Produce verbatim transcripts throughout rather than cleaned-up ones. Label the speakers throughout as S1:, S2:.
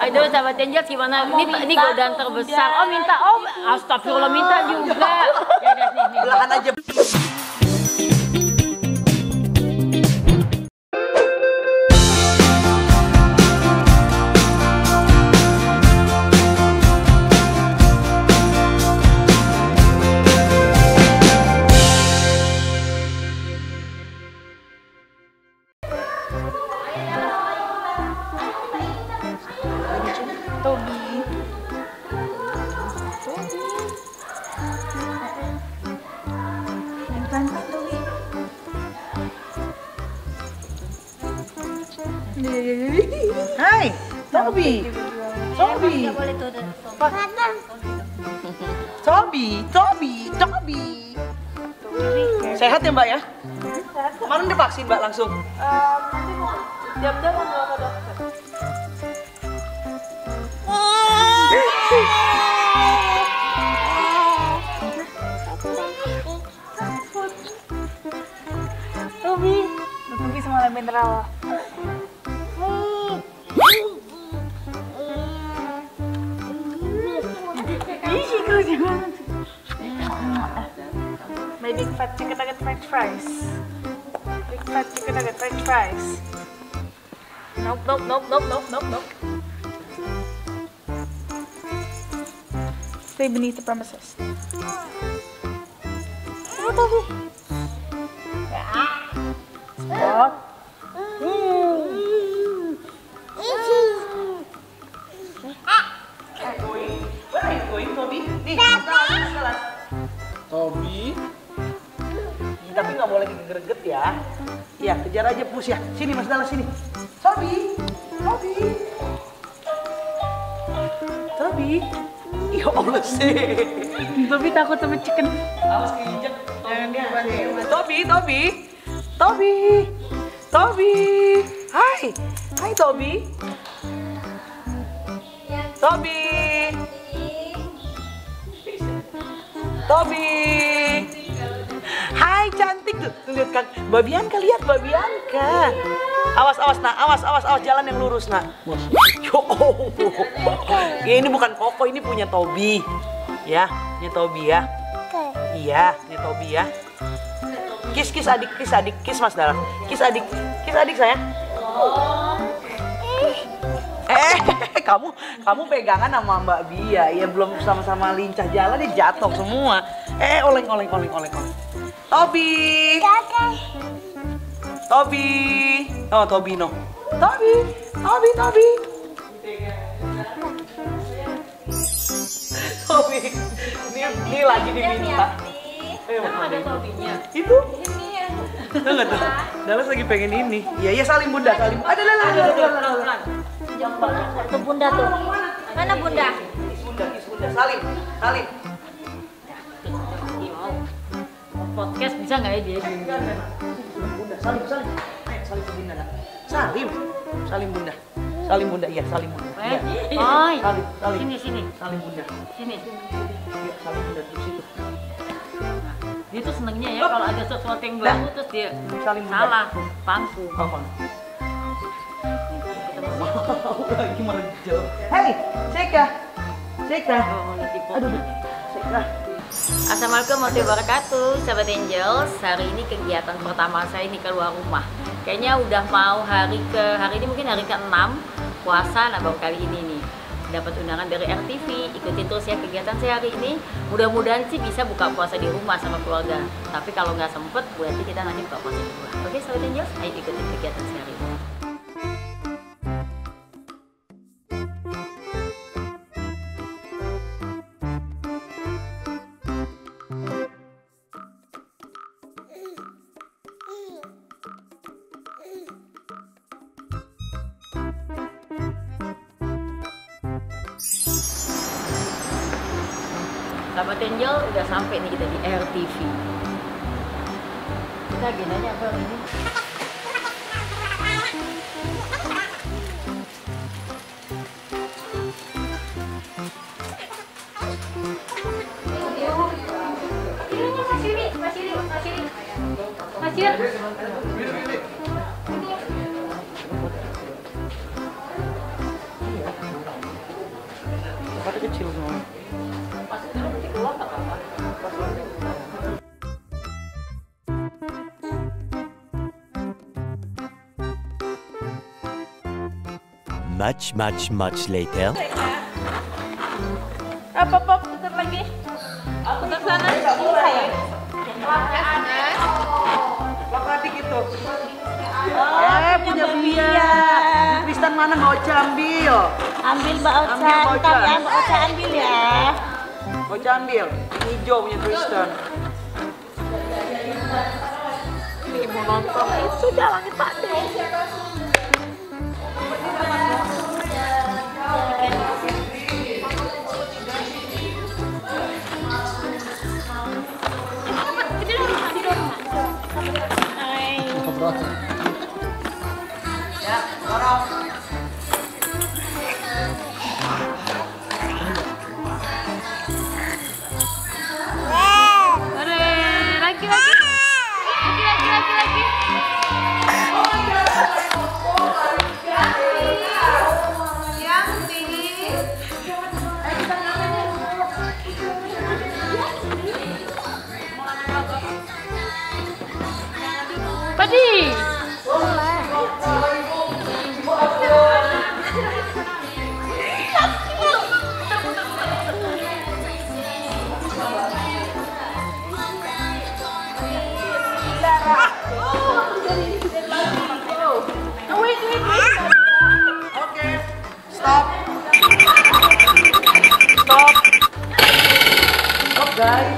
S1: Aduh, sahabat Angel gimana? Ini ini godaan terbesar. Oh minta, oh astagfirullah minta juga. Ya udah nih, nih.
S2: Belahan aja.
S3: Tobi.
S2: Hai, Tobi. Tobi. Tobi, Tobi, Tobi. Sehat ya Mbak ya? Kemarin divaksin Mbak langsung?
S3: Nanti mau jam-jam mau ke dokter. Tobi, Tobi sama mineral. My big fat chicken nugget french fries. Big fat chicken nugget french fries. Nope, nope, nope, nope, nope, nope, nope. Stay beneath the premises. Oh, Tobi. Spot.
S2: Where are you going, Tobi? Nih, jalan. Tobi. Tapi nggak boleh greget ya. Iya, kejar aja push ya. Sini Mas Dallas sini. Tobi, Tobi, Tobi. Ya Allah sih.
S3: Tobi takut sama chicken.
S2: Awas keinjek. Jangan dia. Tobi, Tobi, Tobi, Tobi. Hai, hai Tobi. Tobi. Tobi. Hai cantik tuh, tuh lihat kan, Mbak Bianca lihat Mbak Bianca. Awas awas nak, awas awas awas jalan yang lurus nak. Yo, oh. Ya, ini bukan Koko, ini punya Tobi. Ya, punya Tobi ya. Iya, punya Tobi ya. Kiss kiss adik, kiss adik, kiss Mas Dara. Kiss adik, kiss adik sayang. Eh, kamu kamu pegangan sama Mbak Bia, ya belum sama-sama lincah jalan dia jatuh semua. Eh, oleng oleng oleng oleng oleng. Tobi. Tobi. Oh, Tobi no. Tobi. Tobi, Tobi. Tobi. Ini ini lagi diminta. Eh,
S1: ada Tobinya.
S2: Itu. Enggak tuh. Dallas lagi pengen ini. Iya, iya saling bunda, saling. Ada ada ada ada.
S1: Tuh bunda tuh. Mana bunda?
S2: Kis bunda, kis bunda. Salim, salim.
S1: Podcast bisa nggak ya dia?
S2: Bunda, salim, salim. Ayo salim ke bunda. Salim, salim bunda. Salim bunda, iya salim bunda.
S1: Eh,
S2: Iya.
S1: oi.
S2: Salim, salim.
S1: Sini sini.
S2: Salim bunda.
S1: Sini.
S2: Iya, salim bunda di situ.
S1: Nah, dia tuh senengnya ya kalau ada sesuatu yang baru terus dia
S2: Salim bunda.
S1: salah, pangku.
S2: Apa? Lagi malah jauh. Hei, Seka. Seka. Aduh, Seka.
S1: Assalamualaikum warahmatullahi wabarakatuh, sahabat Angels. Hari ini kegiatan pertama saya ini keluar rumah. Kayaknya udah mau hari ke hari ini mungkin hari ke enam puasa. Nah baru kali ini nih dapat undangan dari R T V. Ikutin terus ya kegiatan saya hari ini. Mudah-mudahan sih bisa buka puasa di rumah sama keluarga. Tapi kalau nggak sempet, berarti kita nanti buka puasa di rumah. Oke sahabat Angels, ayo ikutin kegiatan saya hari ini. Sahabat Angel udah sampai nih kita di R T V. Kita agendanya apa hari ini? Masir.
S2: kecil semua.
S4: Much, much, much later.
S3: Apa pop putar lagi? Putar sana.
S2: Pakai gitu. Eh, punya Bia. Tristan mana Mbak Ocha ambil?
S5: Ambil Mbak Ocha,
S2: Ambil, Mbak
S5: ntar
S2: Ocha.
S5: ya Mbak Ocha ambil ya.
S2: Mbak Ocha ambil. Ini hijau punya Tristan. Ini mau nonton.
S5: Sudah langit Pak deh.
S2: Ya, dorong.
S3: Lagi lagi. Lagi lagi lagi lagi. Yang tinggi. Padi.
S2: Oke. Stop. Stop. Stop, guys.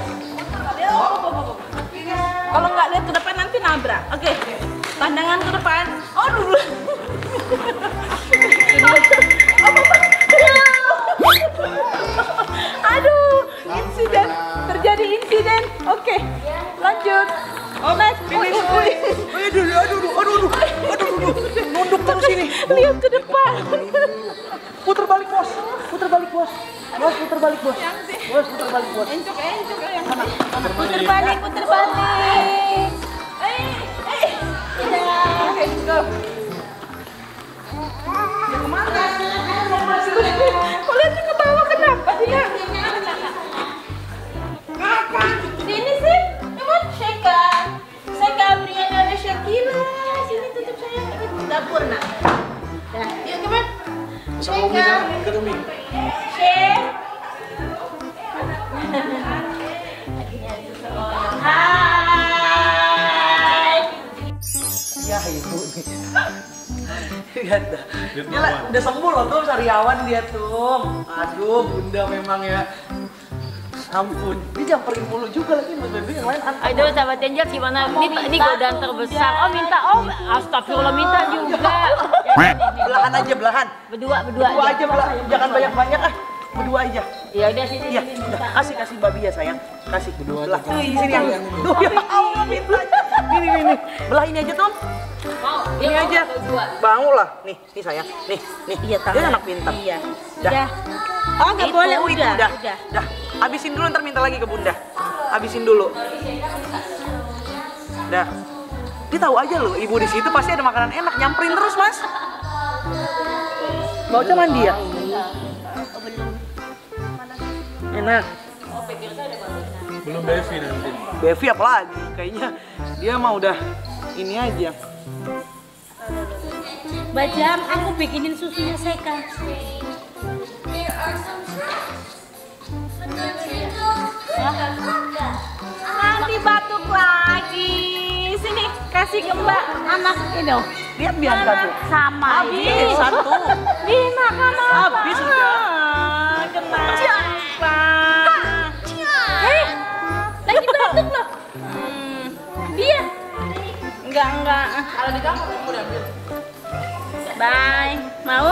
S3: Kalau nggak lihat ke depan nanti nabrak. Oke. Pandangan ke depan. Oh dulu. Aduh, insiden. Terjadi insiden. Oke. Lanjut. Oh, next. Finish.
S2: Aduh, aduh, aduh, aduh, aduh, aduh, aduh, nunduk terus ini.
S3: Lihat ke depan.
S2: Putar balik bos, putar balik bos, bos putar balik bos, bos putar balik bos.
S3: Encok, encok yang mana? Putar balik, putar balik. Eh, eh. Udah. Oke, go. Udah kemana? Kok lihatnya ke bawah kenapa tidak? Apa? Sini sih. Coba Sheka. Sheka Briana ada Shakira. Sini tutup saya. Dapur nak. Dah, yuk kemana? Sheka. Shek. Hai.
S2: Ya ibu nih. Lihat dah. Dia lah, udah sembuh loh tuh sariawan dia tuh. Aduh, bunda memang ya. Ampun, dia jangan pergi mulu juga lagi mas Bebe, yang lain antar.
S1: Aduh, sahabat Angel gimana? Ini, ini godaan terbesar. Oh minta, oh astagfirullah minta juga. Ya, ini, ini.
S2: Belahan aja, belahan.
S1: Berdua, berdua,
S2: Berdua aja, belahan. Jangan banyak-banyak ah. Berdua aja.
S1: Ya udah sini,
S2: Iya,
S1: sini
S2: udah.
S1: minta.
S2: Kasih, kasih babi ya sayang. Kasih. Berdua aja. Tuh, di sini yang. Tuh, ya Allah minta. Nih, nih, nih, nih. Belah ini aja tuh.
S1: Mau,
S2: Ini
S1: dia mau
S2: aja.
S1: berdua.
S2: Bangun lah. Nih, nih sayang. Nih, nih.
S5: Iya,
S2: Dia
S5: tangan.
S2: anak pintar.
S5: Iya.
S2: Dah.
S5: Udah. Oh nggak
S2: Itu,
S5: boleh,
S2: itu,
S5: udah,
S2: udah,
S5: udah.
S2: dah. Habisin dulu ntar minta lagi ke bunda. Habisin dulu. Dah. Dia tahu aja loh, ibu di situ pasti ada makanan enak, nyamperin terus mas. Mau coba mandi ya? Enak.
S6: Belum Bevi nanti.
S2: Bevi apalagi? Kayaknya dia mah udah ini aja.
S5: Bajam, aku bikinin susunya Seka.
S3: Nanti batuk lagi. Sini, kasih ke Mbak anak ini.
S2: Lihat biar satu.
S5: Sama
S2: Habis
S5: ini.
S2: satu.
S3: Dimakan apa?
S2: Habis sudah.
S3: Kenapa? Eh, lagi batuk loh. Hmm, dia. Enggak, enggak. Kalau di kamar aku udah ambil. Bye. Mau?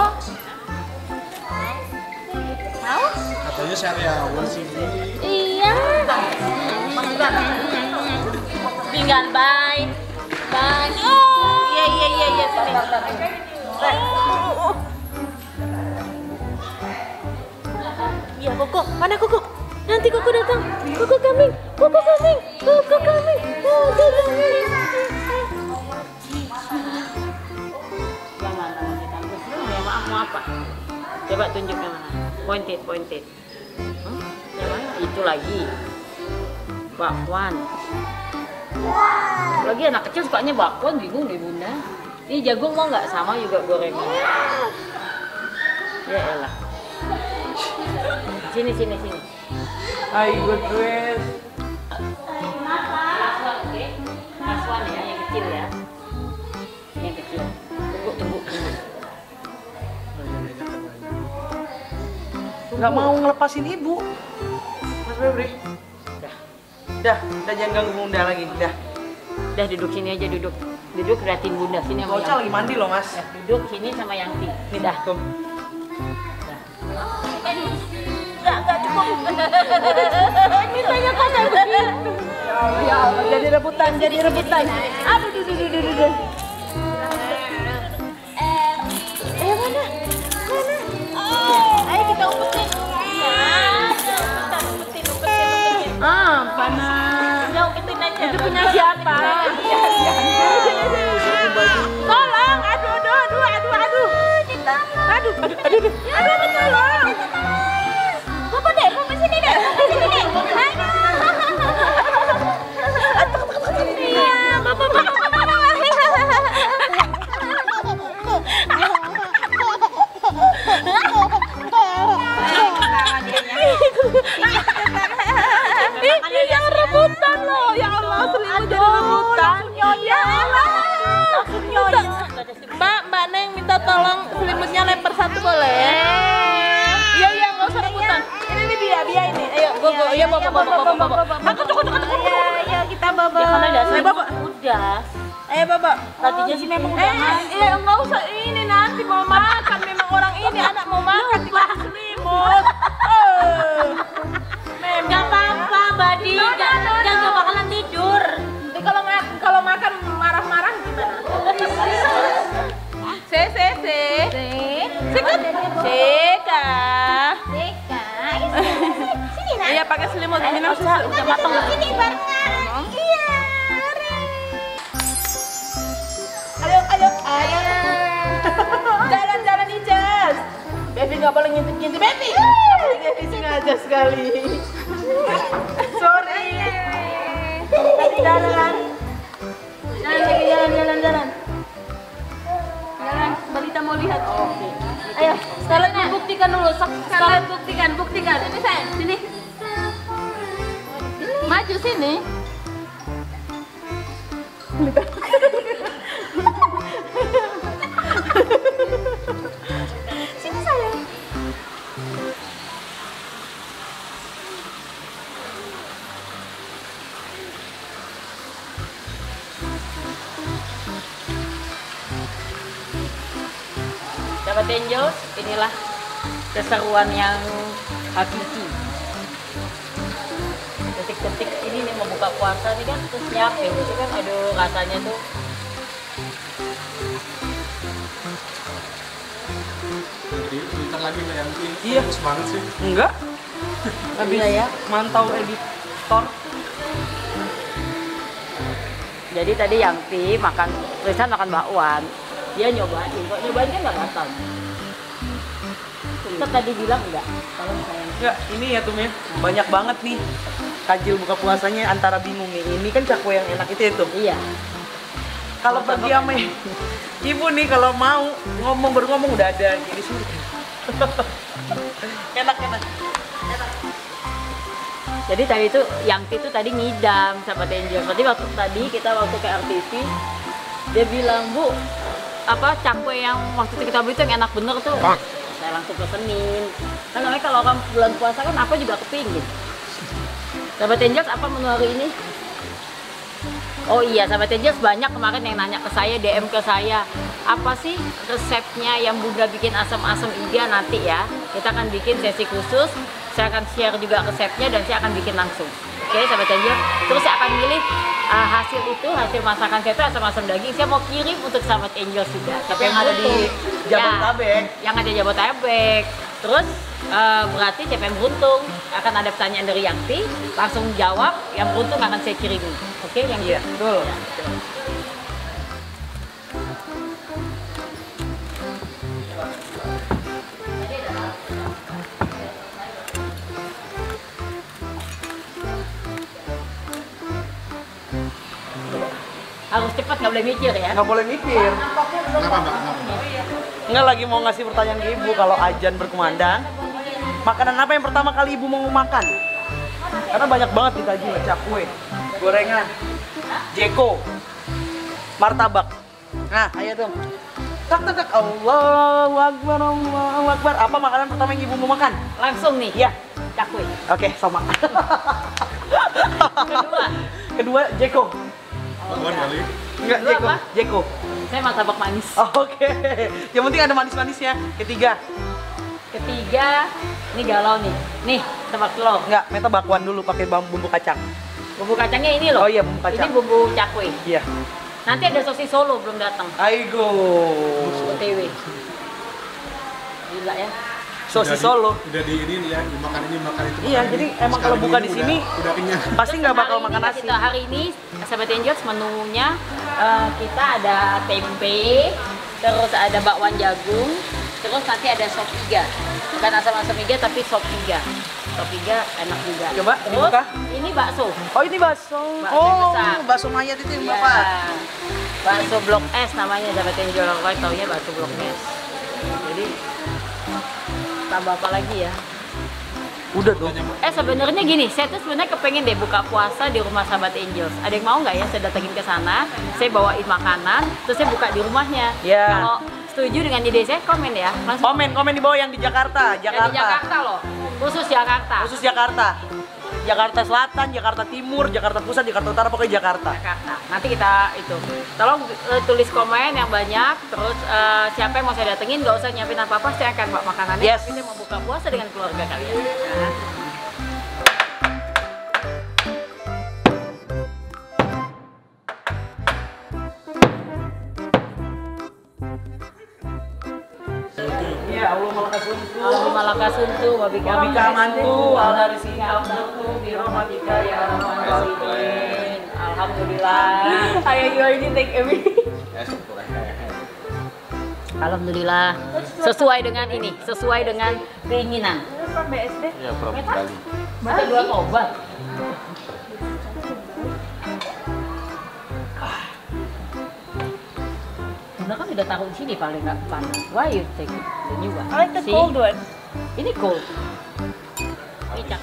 S3: Mau?
S6: Katanya sariawan sih.
S3: Iya. Tinggal bye. Bye. Iya iya iya iya.
S5: Iya Koko, mana Koko? Nanti Koko datang. Koko coming, Koko coming, Koko coming, Koko coming.
S1: Yang mana wanita? Ya maaf mau apa? Coba tunjuk yang mana? Pointed, pointed. Hmm? Yang mana? Itu lagi. Bakwan. Lagi anak kecil sukanya bakwan, bingung deh bunda. Ini jagung mau nggak? Sama juga gorengan. Ya elah. Sini sini sini.
S2: Hai, good dress.
S1: Aswan, oke? Aswan ya, yang kecil ya. Yang kecil. Tunggu tunggu tunggu.
S2: Nggak mau ngelepasin ibu. Mas Febri.
S1: Dah,
S2: Dah, udah jangan ganggu bunda lagi. Dah.
S1: dah duduk sini aja duduk. Duduk liatin bunda sini sama
S2: Ocha lagi
S1: Yanti.
S2: mandi loh, Mas.
S1: Ya, duduk sini sama Yanti. Nih dah.
S2: Tuh.
S3: Enggak, enggak cukup. Mintanya kok kayak begini. Ya Allah, jadi rebutan, jadi rebutan. Aduh, duh, duh, duh, duh, duh. Eh, mana? Mana? Oh, ayo kita umpetin. Kita umpetin, umpetin, umpetin.
S2: Ah, panas.
S3: Udah umpetin aja.
S5: Itu punya siapa?
S3: Tolong, aduh, aduh, aduh, aduh, aduh. Aduh, aduh, aduh, aduh. Aduh, aduh, tolong. Bapak deh, bapak sini deh, bapak sini deh. Iya, bapak, bapak, Ih, jangan rebutan loh. Ya Allah, selimut jadi rebutan. Ya Allah. Mbak, Mbak Neng minta tolong selimutnya lempar satu boleh? Iya, iya, nggak usah rebutan. Ini nih Bia, Bia ini. Ayo, go, go. Iya, bawa, bawa, bawa, bawa, bawa. Aku cukup, cukup, cukup. Iya, kita bawa.
S1: Ya karena dasarnya
S3: Ayo, bawa.
S1: udah.
S3: Ayo, bawa.
S1: Tadinya sih memang udah
S3: Eh, iya, nggak usah ini nanti mau makan. Memang orang ini anak mau makan dikasih selimut. Eh.
S1: Gak apa-apa, Badi. Gak gak bakalan tidur.
S3: Nanti kalau ma- kalau makan marah-marah gimana? Se se se. Seka. Seka.
S7: Seka, sini nak.
S3: Iya pakai selimut minum susu.
S1: Udah matang.
S7: Sini barengan. Iya.
S3: Ayo ayo ayo. Jalan-jalan Ijaz. Baby nggak boleh ngintip-ngintip Baby. Baby sengaja sekali. Sorry. Tadi jalan. Jalan lagi jalan jalan jalan. Jalan. Balita mau lihat. Oke.
S5: Ayo, sekalian buktikan dulu. Sekalian buktikan, buktikan.
S3: Sini sayang.
S5: Sini. Maju sini.
S3: Sini sayang.
S1: Sahabat Angels, inilah keseruan yang hakiki. Detik-detik ini nih mau buka puasa nih kan, terus nyiapin itu kan, aduh rasanya tuh.
S6: Jadi bentar lagi Mbak Yanti.
S2: Iya.
S6: Bagus banget sih.
S2: Enggak. Habis
S1: Iya ya.
S2: mantau editor.
S1: Jadi tadi Yanti makan, Rizan makan bakwan, dia nyobain, kok nyobain kan nggak batal. Kita tadi bilang enggak, kalau sayang.
S2: Enggak, ini ya Tum ya. Banyak banget nih. Tajil buka puasanya antara bingung nih. Ini kan cakwe yang enak itu itu.
S1: Iya.
S2: Kalau pergi sama ibu nih kalau mau ngomong baru ngomong udah ada jadi sulit. Enak enak.
S1: Jadi tadi itu Yanti itu tadi ngidam sahabat Angel. Berarti waktu tadi kita waktu ke R T V dia bilang, "Bu, apa cakwe yang waktu itu kita beli itu yang enak bener tuh." Saya langsung pesenin. Kan namanya kalau orang bulan puasa kan apa juga kepingin. Sahabat Angels, apa menu hari ini? Oh iya, sahabat Angels banyak kemarin yang nanya ke saya, D M ke saya, apa sih resepnya yang Bunda bikin asam-asam iga nanti ya? Kita akan bikin sesi khusus, saya akan share juga resepnya dan saya akan bikin langsung. Oke, sahabat Angels. Terus saya akan milih uh, hasil itu, hasil masakan saya itu asam-asam daging. Saya mau kirim untuk sahabat Angels juga. Tapi
S2: Yang ada di Jabodetabek.
S1: Ya, yang ada di Jabodetabek. Terus uh, berarti siapa yang beruntung akan ada pertanyaan dari Yanti, langsung jawab, yang beruntung akan saya kirimi. Oke, yang
S2: Iya, betul.
S1: Ya, betul. Harus cepat, nggak boleh mikir ya.
S2: Nggak boleh mikir.
S6: Kenapa mbak? Kenapa?
S2: Nggak, lagi mau ngasih pertanyaan ke ibu kalau ajan berkumandang. Makanan apa yang pertama kali ibu mau makan? Karena banyak banget dikaji, cakwe, gorengan, jeko, martabak. Nah, ayo dong. Tak tak tak. Allahu Akbar, Allahu Akbar. Apa makanan pertama yang ibu mau makan?
S1: Langsung nih.
S2: Iya.
S1: Cakwe.
S2: Oke, sama.
S1: Kedua.
S2: Kedua, jeko.
S6: Bakwan kali.
S2: Enggak,
S1: Kedua
S2: jeko.
S1: apa?
S2: Jeko.
S1: Saya martabak manis.
S2: Oke. Yang penting ada manis-manisnya. Ketiga.
S1: Ketiga, ini galau nih. Nih, tebak telur.
S2: Enggak, meta bakwan dulu pakai bambu bumbu kacang.
S1: Bumbu kacangnya ini loh.
S2: Oh iya, bumbu kacang.
S1: Ini bumbu cakwe.
S2: Iya.
S1: Nanti ada sosis Solo belum datang.
S2: Aigo.
S1: O T W. Gila ya.
S2: Sosis
S6: Udah di-
S2: Solo.
S6: Udah di ini nih ya, dimakan ini, makan itu.
S2: Iya,
S6: makan
S2: jadi
S6: ini.
S2: emang kalau
S6: Sekali
S2: buka
S6: ini
S2: di sini
S6: udah, udah kenyang.
S2: pasti nggak
S1: Terus
S2: bakal
S1: hari
S2: makan
S1: ini
S2: nasi.
S1: Kita, hari ini, Sahabat Angels, menunya eh, kita ada tempe, terus ada bakwan jagung, terus nanti ada sop iga. Bukan asam-asam iga, tapi sop iga. Sop iga enak juga.
S2: Coba,
S1: terus
S2: dibuka.
S1: ini bakso.
S2: Oh, ini bakso.
S1: Bakso yang
S2: Oh,
S1: besar.
S2: bakso mayat itu yang
S1: Ya,
S2: bapak.
S1: bakso blok S namanya, Sahabat Angel. Kalau taunya bakso blok S. Jadi tambah apa lagi ya?
S2: Udah tuh.
S1: Eh sebenarnya gini, saya tuh sebenarnya kepengen deh buka puasa di rumah Sahabat Angels. Ada yang mau nggak ya saya datengin ke sana, saya bawain makanan, terus saya buka di rumahnya.
S2: Ya.
S1: Kalau setuju dengan ide saya, komen ya. Langsung.
S2: Komen, komen di bawah yang di Jakarta,
S1: Yang
S2: Jakarta.
S1: di Jakarta loh, khusus Jakarta.
S2: Khusus Jakarta. Jakarta Selatan, Jakarta Timur, Jakarta Pusat, Jakarta Utara, pokoknya Jakarta.
S1: Jakarta. Nanti kita itu, tolong eh, tulis komen yang banyak. Terus eh, siapa yang mau saya datengin, nggak usah nyiapin apa-apa, saya akan bawa makanannya.
S2: Yes.
S1: Tapi saya mau buka puasa dengan keluarga kalian. Nah.
S2: Iya, Allah malakasuntu.
S1: Allahumma lakasuntu wa bika
S2: Wa bika amantu, wa ala rizqika
S1: afdaltu bi rahmatika ya arhamar rahimin. Alhamdulillah. Ayo you already take everything. Alhamdulillah. Sesuai dengan ini, sesuai dengan keinginan.
S3: B S D.
S6: Ya, Prof Bali.
S1: Mata dua tobat. Bunda kan udah taruh di sini paling nggak panas. Why you take the new one?
S3: I like the
S1: See?
S3: cold one.
S1: Ini cold. Ini cak.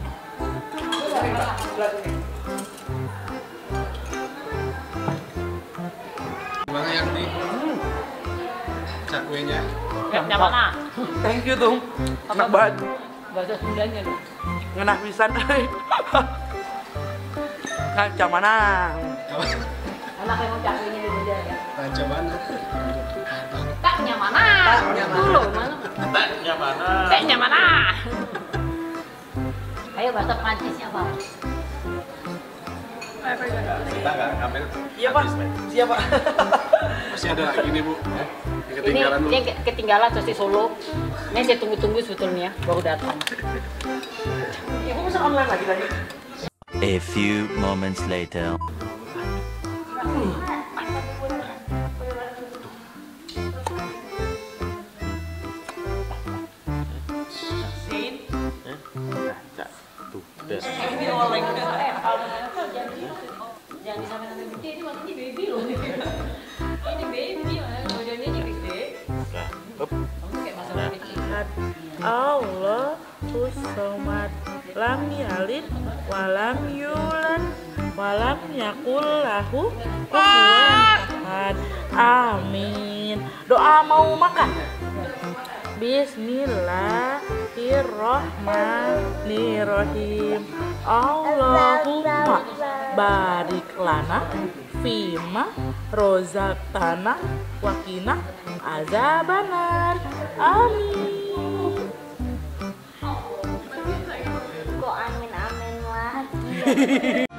S6: Gimana yang di cakwenya?
S1: Yang mana?
S2: Thank you tuh. Enak banget.
S1: Bahasa Sundanya nih.
S2: Ngenah pisan. Nah, camana.
S1: Enak emang cakwinya di meja ya.
S6: Raja mana?
S1: Taknya mana?
S2: Taknya mana?
S1: Dulu mana?
S6: Taknya mana?
S1: Taknya mana? Ayo bahasa Prancisnya apa?
S6: Kita nggak ngambil.
S2: Iya, Pak. Siapa?
S6: Masih ada lagi nih bu. Yang
S1: Ini
S6: ketinggalan bu.
S1: dia ke- ketinggalan sosis Solo. Ini saya tunggu-tunggu sebetulnya baru datang.
S2: Ibu pesan online lagi tadi.
S4: A few moments later.
S2: Ini oleng.
S1: Jangan sampai nanti gede, ini maksudnya baby loh. Ini baby, badannya aja gede. Kamu kayak masa kecil.
S3: Allahu somad lam yalid walam yulad walam yakul lahu kufuwan ahad. Amin. Doa mau makan. Bismillahirrahmanirrahim. Allahumma barik lana fima rozaqtana wakina azabannar. Amin.
S7: Kok amin amin lagi?